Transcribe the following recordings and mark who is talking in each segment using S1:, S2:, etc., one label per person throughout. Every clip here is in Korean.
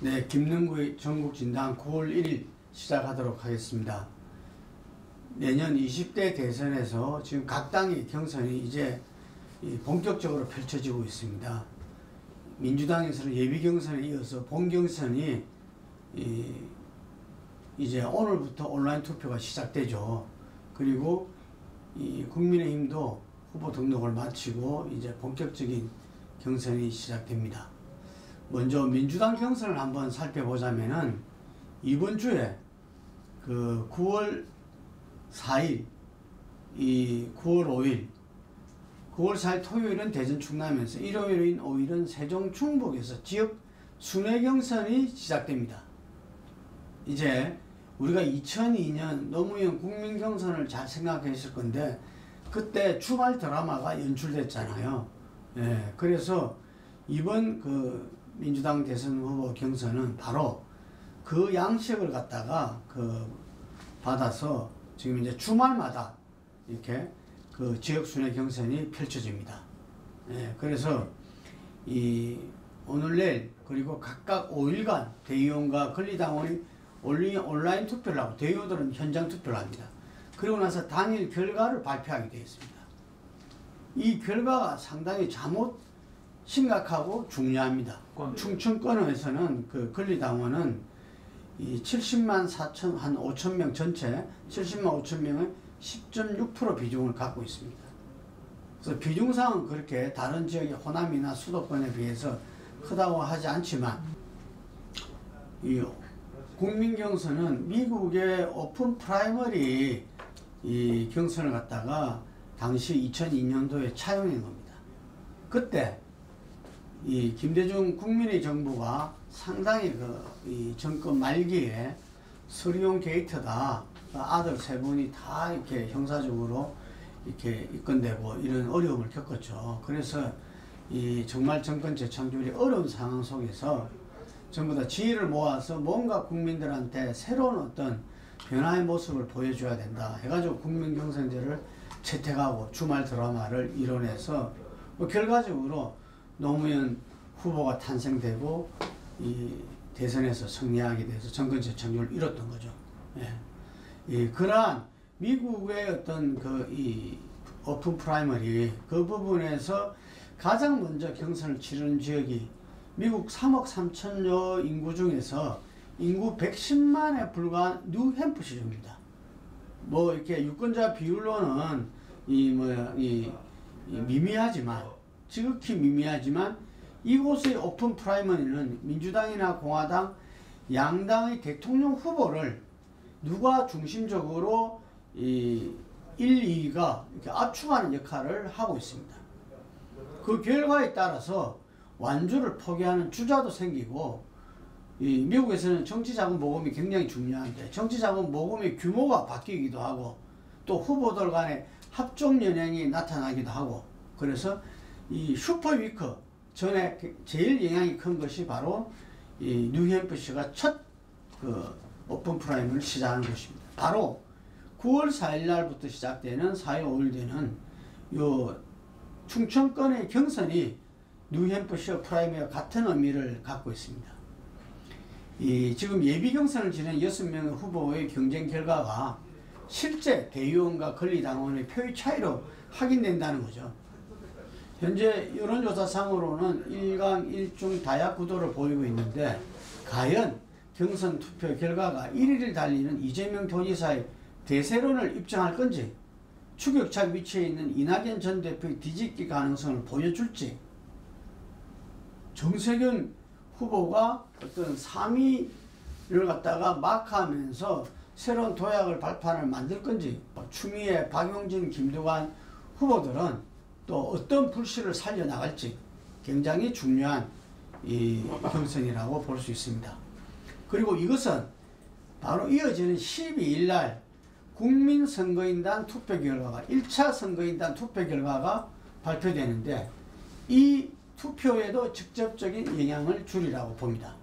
S1: 네, 김능구의 전국진단 9월 1일 시작하도록 하겠습니다. 내년 20대 대선에서 지금 각 당의 경선이 이제 본격적으로 펼쳐지고 있습니다. 민주당에서는 예비 경선에 이어서 본 경선이 이제 오늘부터 온라인 투표가 시작되죠. 그리고 국민의힘도 후보 등록을 마치고 이제 본격적인 경선이 시작됩니다. 먼저 민주당 경선을 한번 살펴보자면은 이번 주에 그 9월 4일, 9월 5일, 9월 4일 토요일은 대전 충남에서, 일요일인 5일은 세종 충북에서 지역 순회 경선이 시작됩니다. 이제 우리가 2002년 노무현 국민 경선을 잘 생각했을 건데 그때 주말 드라마가 연출됐잖아요. 예, 그래서 이번 그 민주당 대선 후보 경선은 바로 그 양식을 갖다가 받아서 지금 이제 주말마다 이렇게 그 지역 순회 경선이 펼쳐집니다. 예, 그래서 오늘 내일 그리고 각각 5일간 대의원과 권리당원이 온라인 투표를 하고 대의원들은 현장 투표를 합니다. 그리고 나서 당일 결과를 발표하게 되어 있습니다. 이 결과가 상당히 심각하고 중요합니다. 충청권에서는 그 권리당원은 70만 4천, 한 5천 명 전체 70만 5천 명의 10.6% 비중을 갖고 있습니다. 그래서 비중상은 그렇게 다른 지역의 호남이나 수도권에 비해서 크다고 하지 않지만 이 국민경선은 미국의 오픈 프라이머리 이 경선을 갖다가 당시 2002년도에 차용한 겁니다. 그때 이 김대중 국민의 정부가 상당히 이 정권 말기에 서리온 게이트다, 아들 세 분이 다 이렇게 형사적으로 이렇게 입건되고 이런 어려움을 겪었죠. 그래서 정말 정권 재창출이 어려운 상황 속에서 전부 다 지혜를 모아서 뭔가 국민들한테 새로운 어떤 변화의 모습을 보여줘야 된다 해가지고 국민경선제를 채택하고 주말 드라마를 이뤄내서 결과적으로 노무현 후보가 탄생되고 이 대선에서 승리하게 돼서 정권 재창출을 이뤘던 거죠. 예. 그러한 미국의 어떤 오픈 프라이머리 그 부분에서 가장 먼저 경선을 치르는 지역이 미국 3억 3천여 인구 중에서 인구 110만에 불과한 뉴햄프셔주입니다. 뭐 이렇게 유권자 비율로는 미미하지만, 지극히 미미하지만 이곳의 오픈 프라이머리는 민주당이나 공화당 양당의 대통령 후보를 누가 중심적으로 1, 2위가 이렇게 압축하는 역할을 하고 있습니다. 그 결과에 따라서 완주를 포기하는 주자도 생기고, 미국에서는 정치자금 모금이 굉장히 중요한데 정치자금 모금의 규모가 바뀌기도 하고 또 후보들 간의 합종 연행이 나타나기도 하고, 그래서 이 슈퍼위크 전에 제일 영향이 큰 것이 바로 이 뉴햄프셔가 첫 오픈 프라이머리를 시작하는 것입니다. 바로 9월 4일 날부터 시작되는 4일 5일 되는 요 충청권의 경선이 뉴햄프셔 프라이머리와 같은 의미를 갖고 있습니다. 지금 예비 경선을 지낸 6명의 후보의 경쟁 결과가 실제 대의원과 권리당원의 표의 차이로 확인된다는 거죠. 현재 여론조사상으로는 1강 1중 다약 구도를 보이고 있는데 과연 경선 투표 결과가 1위를 달리는 이재명 도지사의 대세론을 입증할 건지, 추격차 위치에 있는 이낙연 전 대표의 뒤집기 가능성을 보여줄지, 정세균 후보가 어떤 3위를 갖다가 마크하면서 새로운 도약을 발판을 만들 건지, 추미애, 박용진, 김두관 후보들은 또 어떤 불씨를 살려나갈지 굉장히 중요한 이 경선이라고 볼 수 있습니다. 그리고 이것은 바로 이어지는 12일 날 국민선거인단 투표 결과가 1차 선거인단 투표 결과가 발표되는데 이 투표에도 직접적인 영향을 주리라고 봅니다.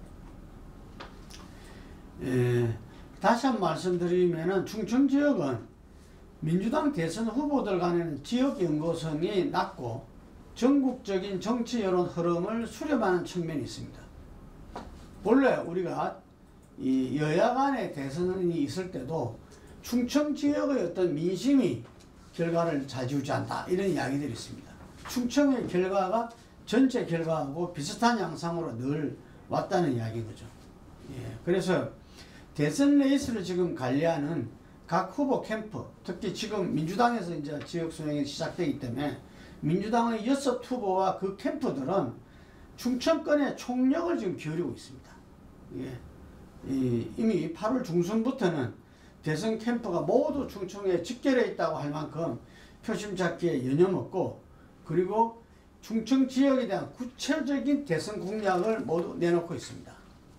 S1: 다시 한번 말씀드리면 충청 지역은 민주당 대선 후보들 간에는 지역 연고성이 낮고 전국적인 정치 여론 흐름을 수렴하는 측면이 있습니다. 본래 우리가 이 여야 간의 대선이 있을 때도 충청 지역의 어떤 민심이 결과를 좌지우지한다 이런 이야기들이 있습니다. 충청의 결과가 전체 결과하고 비슷한 양상으로 늘 왔다는 이야기인 거죠. 예, 그래서 대선 레이스를 지금 관리하는 각 후보 캠프, 특히 지금 민주당에서 이제 지역 순회가 시작되기 때문에 민주당의 6 후보와 그 캠프들은 충청권의 총력을 지금 기울이고 있습니다. 예, 이미 8월 중순부터는 대선 캠프가 모두 충청에 집결해 있다고 할 만큼 표심 잡기에 여념없고, 그리고 충청 지역에 대한 구체적인 대선 공약을 모두 내놓고 있습니다.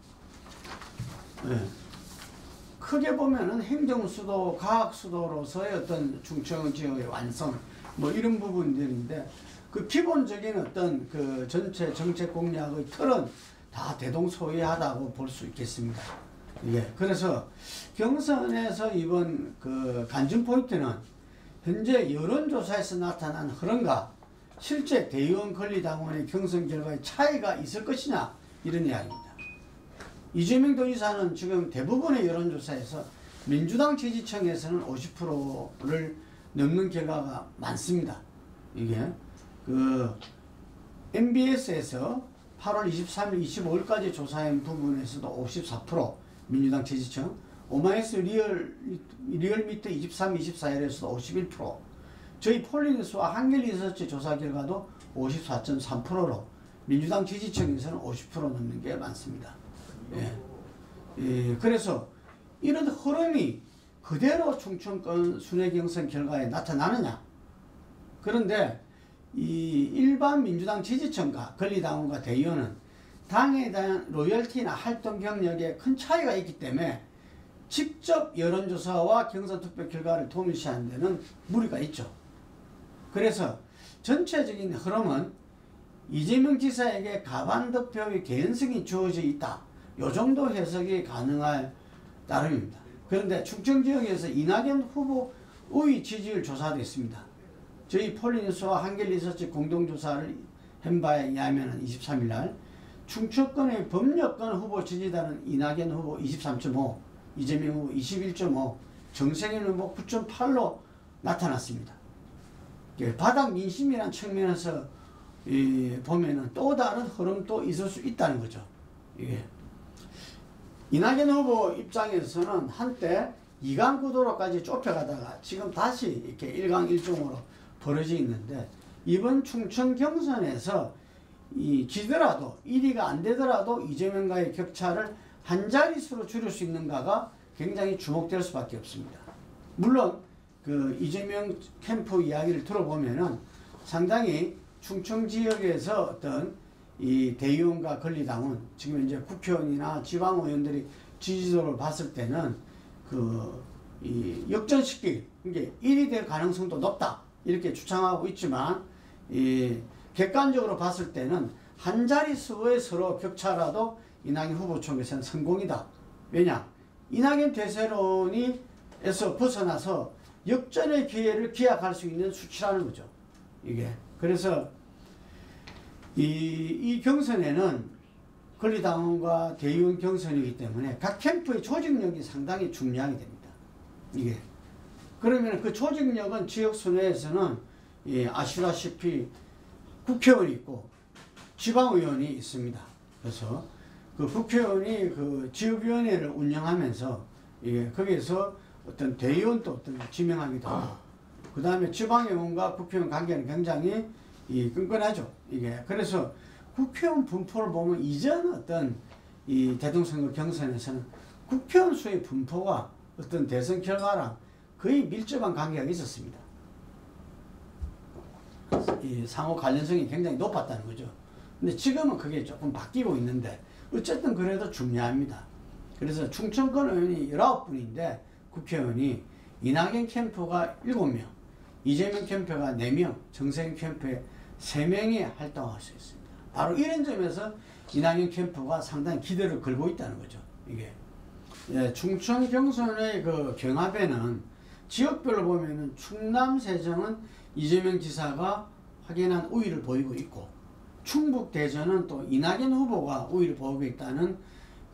S1: 예. 크게 보면은 행정수도, 과학수도로서의 어떤 충청 지역의 완성, 뭐 이런 부분들인데, 그 기본적인 어떤 그 전체 정책 공약의 틀은 다 대동소이하다고 볼 수 있겠습니다. 예. 그래서 경선에서 이번 그 관전 포인트는 현재 여론조사에서 나타난 흐름과 실제 대의원 권리당원의 경선 결과의 차이가 있을 것이냐, 이런 이야기입니다. 이재명 도지사는 지금 대부분의 여론조사에서 민주당 지지층에서는 50%를 넘는 결과가 많습니다. 이게 그 MBS에서 8월 23일, 25일까지 조사한 부분에서도 54% 민주당 지지층, 오마이뉴스 리얼미터 23, 24일에서도 51%, 저희 폴리뉴스와 한겨레리서치 조사 결과도 54.3%로 민주당 지지층에서는 50% 넘는 게 많습니다. 예. 예, 그래서 이런 흐름이 그대로 충청권 순회경선 결과에 나타나느냐? 그런데 이 일반 민주당 지지층과 권리당원과 대의원은 당에 대한 로열티나 활동 경력에 큰 차이가 있기 때문에 직접 여론조사와 경선투표 결과를 동일시하는 데는 무리가 있죠. 그래서 전체적인 흐름은 이재명 지사에게 가반투표의 개연성이 주어져 있다, 요 정도 해석이 가능할 따름입니다. 그런데 충청 지역에서 이낙연 후보 우위 지지율 조사도 있습니다. 저희 폴리뉴스와 한겨레리서치 공동조사를 한 바에 의하면 23일날 충청권의 법률권 후보 지지단은 이낙연 후보 23.5, 이재명 후보 21.5, 정세균 후보 9.8로 나타났습니다. 바닥 민심이라는 측면에서 보면은 또 다른 흐름도 있을 수 있다는 거죠. 예. 이낙연 후보 입장에서는 한때 2강 구도로까지 좁혀가다가 지금 다시 이렇게 1강 1중으로 벌어져 있는데, 이번 충청 경선에서 지더라도 1위가 안 되더라도 이재명과의 격차를 한 자릿수로 줄일 수 있는가가 굉장히 주목될 수밖에 없습니다. 물론 그 이재명 캠프 이야기를 들어보면은 상당히 충청 지역에서 어떤 이 대의원과 권리당원, 지금 이제 국회의원이나 지방의원들이 지지도를 봤을 때는 이 역전시킬, 이게 1위 될 가능성도 높다, 이렇게 주장하고 있지만, 객관적으로 봤을 때는 한 자릿수의 서로 격차라도 이낙연 후보 쪽에서는 성공이다. 왜냐? 이낙연 대세론에서 벗어나서 역전의 기회를 기약할 수 있는 수치라는 거죠. 이게. 그래서 이 경선에는 권리당원과 대의원 경선이기 때문에 각 캠프의 조직력이 상당히 중요하게 됩니다. 이게. 그러면 그 조직력은 지역 순회에서는 아시다시피 국회의원이 있고 지방의원이 있습니다. 그래서 그 국회의원이 그 지역위원회를 운영하면서 거기에서 어떤 대의원도 어떤 지명하기도 하고, 그 다음에 지방의원과 국회의원 관계는 굉장히 끈끈하죠. 이게. 그래서 국회의원 분포를 보면 이전 어떤 이 대통령 경선에서는 국회의원 수의 분포가 어떤 대선 결과랑 거의 밀접한 관계가 있었습니다. 이 상호 관련성이 굉장히 높았다는 거죠. 근데 지금은 그게 조금 바뀌고 있는데 어쨌든 그래도 중요합니다. 그래서 충청권 의원이 19분인데 국회의원이 이낙연 캠프가 7명, 이재명 캠프가 4명, 정세균 캠프에 3명이 활동할 수 있습니다. 바로 이런 점에서 이낙연 캠프가 상당히 기대를 걸고 있다는 거죠. 이게. 예, 충청 경선의 그 경합에는 지역별로 보면은 충남, 세정은 이재명 지사가 확연한 우위를 보이고 있고, 충북, 대전은 또 이낙연 후보가 우위를 보이고 있다는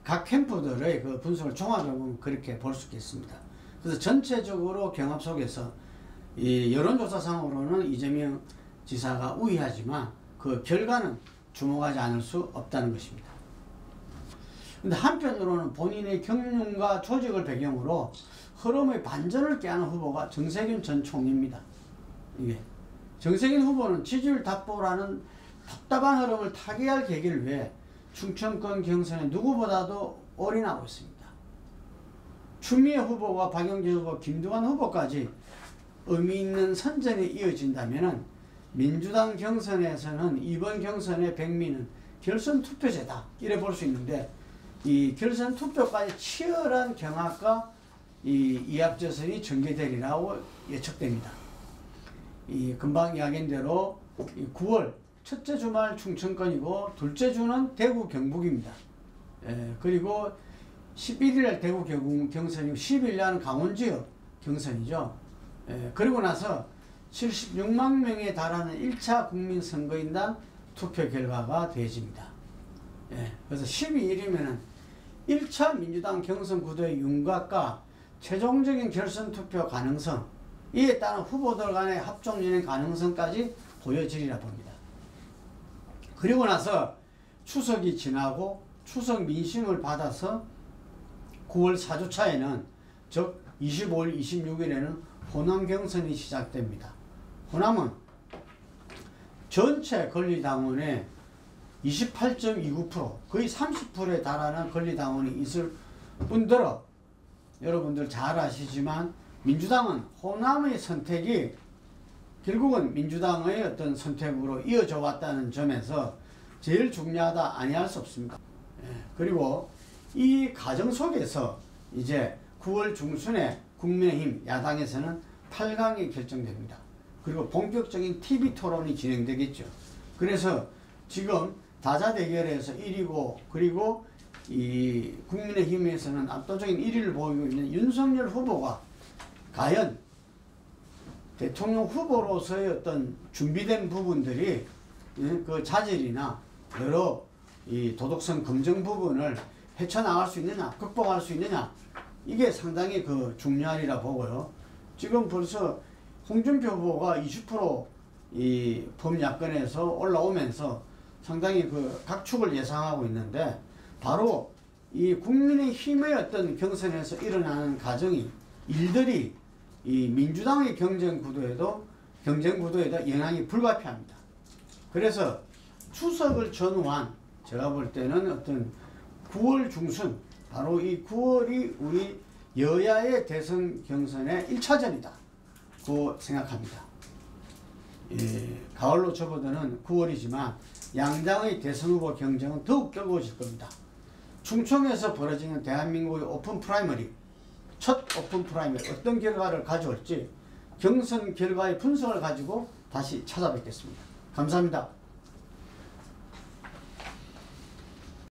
S1: 각 캠프들의 그 분석을 종합해 보면 그렇게 볼 수 있겠습니다. 그래서 전체적으로 경합 속에서 이 여론조사상으로는 이재명 지사가 우위하지만 그 결과는 주목하지 않을 수 없다는 것입니다. 근데 한편으로는 본인의 경륜과 조직을 배경으로 흐름의 반전을 꾀하는 후보가 정세균 전 총리입니다. 이게 정세균 후보는 지지율 답보라는 답답한 흐름을 타개할 계기를 위해 충청권 경선에 누구보다도 올인하고 있습니다. 추미애 후보와 박영진 후보, 김두관 후보까지 의미 있는 선전이 이어진다면 민주당 경선에서는 이번 경선의 백미는 결선 투표제다 이래 볼 수 있는데, 이 결선 투표까지 치열한 경합과 이 이합전선이 전개되리라고 예측됩니다. 이 금방 이야기한 대로 9월 첫째 주말 충청권이고 둘째 주는 대구 경북입니다. 그리고 11일 대구 경선이고 10일날 강원 지역 경선이죠. 그리고 나서 76만 명에 달하는 1차 국민선거인단 투표 결과가 되어집니다. 그래서 12일이면은 1차 민주당 경선 구도의 윤곽과 최종적인 결선 투표 가능성, 이에 따른 후보들 간의 합종 연행 가능성까지 보여지리라 봅니다. 그리고 나서 추석이 지나고 추석 민심을 받아서 9월 4주차에는 즉 25일, 26일에는 호남 경선이 시작됩니다. 호남은 전체 권리당원의 28.29%, 거의 30%에 달하는 권리당원이 있을 뿐더러 여러분들 잘 아시지만 민주당은 호남의 선택이 결국은 민주당의 어떤 선택으로 이어져 왔다는 점에서 제일 중요하다 아니할 수 없습니다. 그리고 이 과정 속에서 이제 9월 중순에 국민의힘 야당에서는 8강이 결정됩니다. 그리고 본격적인 TV 토론이 진행되겠죠. 그래서 지금 다자대결에서 1위고 그리고 이 국민의힘에서는 압도적인 1위를 보이고 있는 윤석열 후보가 과연 대통령 후보로서의 어떤 준비된 부분들이 그 자질이나 여러 이 도덕성 검증 부분을 헤쳐나갈 수 있느냐, 극복할 수 있느냐, 이게 상당히 그 중요하리라 보고요. 지금 벌써 홍준표 후보가 20% 이 범야권에서 올라오면서 상당히 그 각축을 예상하고 있는데, 바로 이 국민의힘의 어떤 경선에서 일어나는 과정이 일들이 이 민주당의 경쟁 구도에도 영향이 불가피합니다. 그래서 추석을 전후한 제가 볼 때는 어떤 9월 중순, 바로 이 9월이 우리 여야의 대선 경선의 1차전이다 고 생각합니다. 가을로 접어드는 9월이지만 양당의 대선 후보 경쟁은 더욱 뜨거워질 겁니다. 충청에서 벌어지는 대한민국의 오픈 프라이머리, 첫 오픈 프라이머리 어떤 결과를 가져올지 경선 결과의 분석을 가지고 다시 찾아뵙겠습니다. 감사합니다.